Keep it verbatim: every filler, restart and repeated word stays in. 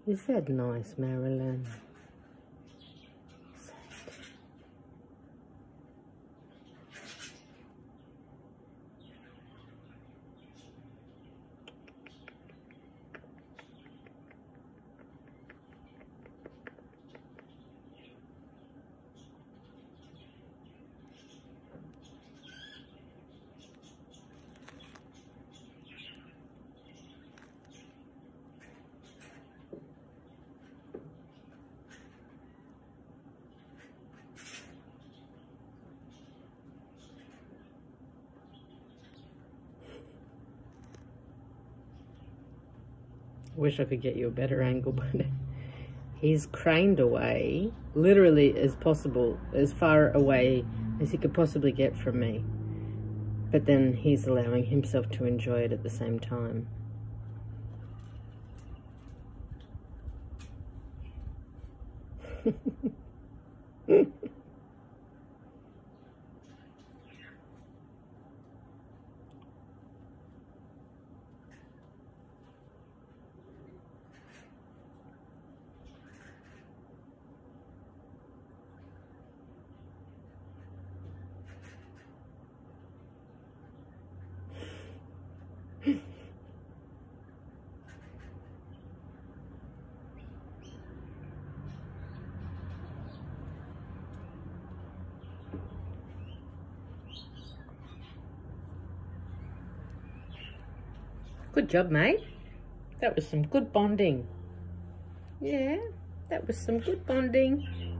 Is that nice, Marilyn? Wish I could get you a better angle, but he's craned away, literally as possible, as far away as he could possibly get from me. But then he's allowing himself to enjoy it at the same time. Good job, mate. That was some good bonding. Yeah, that was some good bonding.